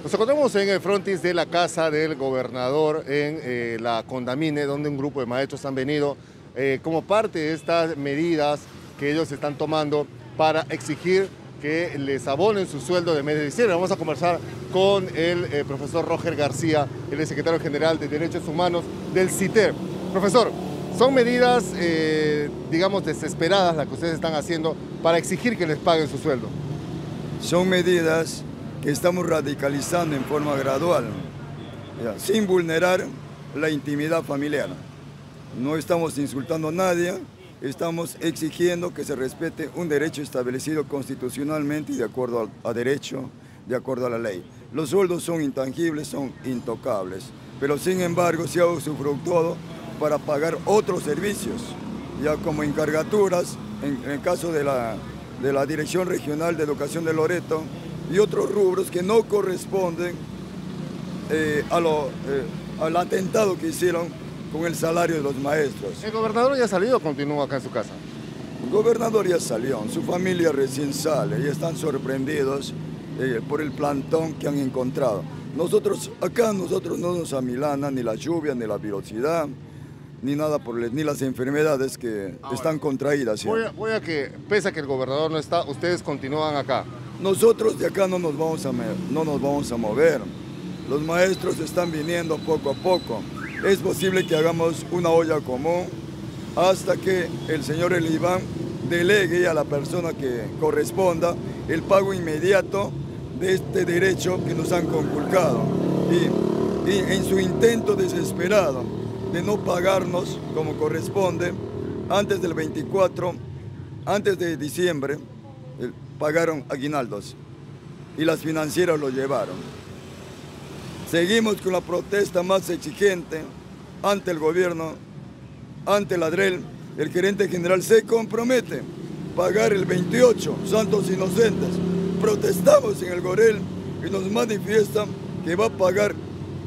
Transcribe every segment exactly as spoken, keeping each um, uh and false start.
Nos encontramos en el frontis de la casa del gobernador en eh, la Condamine, donde un grupo de maestros han venido eh, como parte de estas medidas que ellos están tomando para exigir que les abonen su sueldo de mes de diciembre. Vamos a conversar con el eh, profesor Roger García, el es secretario general de Derechos Humanos del CITER. Profesor, son medidas, eh, digamos, desesperadas las que ustedes están haciendo para exigir que les paguen su sueldo. Son medidas que estamos radicalizando en forma gradual, ya, sin vulnerar la intimidad familiar. No estamos insultando a nadie, estamos exigiendo que se respete un derecho establecido constitucionalmente y de acuerdo a, a derecho, de acuerdo a la ley. Los sueldos son intangibles, son intocables, pero sin embargo se ha usufructuado para pagar otros servicios, ya como encargaturas, en, en el caso de la, de la Dirección Regional de Educación de Loreto, y otros rubros que no corresponden eh, a lo, eh, al atentado que hicieron con el salario de los maestros. ¿El gobernador ya ha salido o continúa acá en su casa? El gobernador ya salió, su familia recién sale y están sorprendidos eh, por el plantón que han encontrado. Nosotros, acá nosotros no nos amilana ni la lluvia, ni la velocidad, ni nada por el, ni las enfermedades que Ahora, están contraídas. Voy a, voy a que, pese a que el gobernador no está, ustedes continúan acá. Nosotros de acá no nos vamos a, no nos vamos a mover. Los maestros están viniendo poco a poco. Es posible que hagamos una olla común hasta que el señor Eliván delegue a la persona que corresponda el pago inmediato de este derecho que nos han conculcado. Y, y en su intento desesperado de no pagarnos como corresponde, antes del veinticuatro, antes de diciembre, pagaron aguinaldos y las financieras lo llevaron. Seguimos con la protesta más exigente ante el gobierno, ante la D R E L. El gerente general se compromete a pagar el veintiocho, santos inocentes. Protestamos en el Gorel y nos manifiestan que va a pagar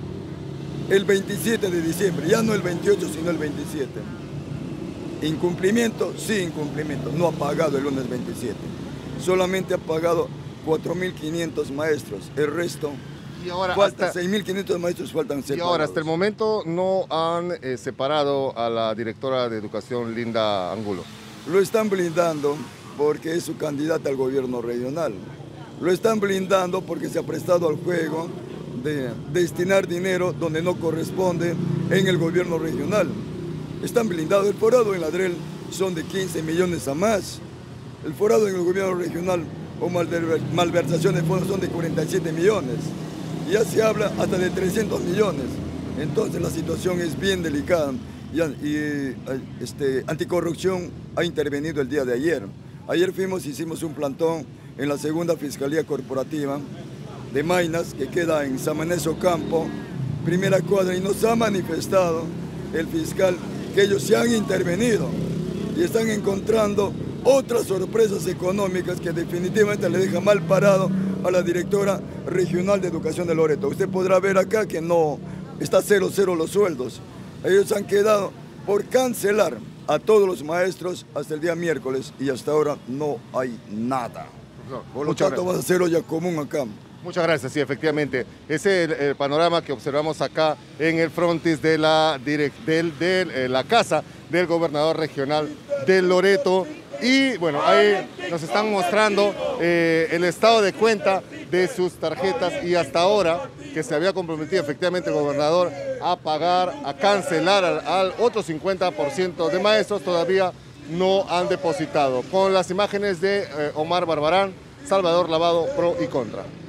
el veintisiete de diciembre, ya no el veintiocho, sino el veintisiete. Incumplimiento, sí incumplimiento, no ha pagado el lunes veintisiete. Solamente ha pagado cuatro mil quinientos maestros, el resto, y ahora falta seis mil quinientos maestros faltan separados. Y ahora, hasta el momento, no han eh, separado a la directora de Educación, Linda Angulo. Lo están blindando porque es su candidata al gobierno regional. Lo están blindando porque se ha prestado al juego de destinar dinero donde no corresponde en el gobierno regional. Están blindados. El forado en la D R E L son de quince millones a más. El forado en el gobierno regional o malversación de fondos son de cuarenta y siete millones. Ya se habla hasta de trescientos millones. Entonces la situación es bien delicada. Y, y este, Anticorrupción ha intervenido el día de ayer. Ayer fuimos, hicimos un plantón en la segunda Fiscalía Corporativa de Maynas, que queda en Samaneso Campo, primera cuadra, y nos ha manifestado el fiscal que ellos se han intervenido y están encontrando otras sorpresas económicas que definitivamente le deja mal parado a la directora regional de Educación de Loreto. Usted podrá ver acá que no está cero cero los sueldos. Ellos han quedado por cancelar a todos los maestros hasta el día miércoles y hasta ahora no hay nada. Por lo tanto, va a ser olla común acá. Muchas gracias, sí, efectivamente. Ese es el, el panorama que observamos acá en el frontis de la, direct, del, de eh, la casa del gobernador regional de Loreto. Y bueno, ahí nos están mostrando eh, el estado de cuenta de sus tarjetas y hasta ahora que se había comprometido efectivamente el gobernador a pagar, a cancelar al, al otro cincuenta por ciento de maestros, todavía no han depositado. Con las imágenes de eh, Omar Barbarán, Salvador Lavado, pro y contra.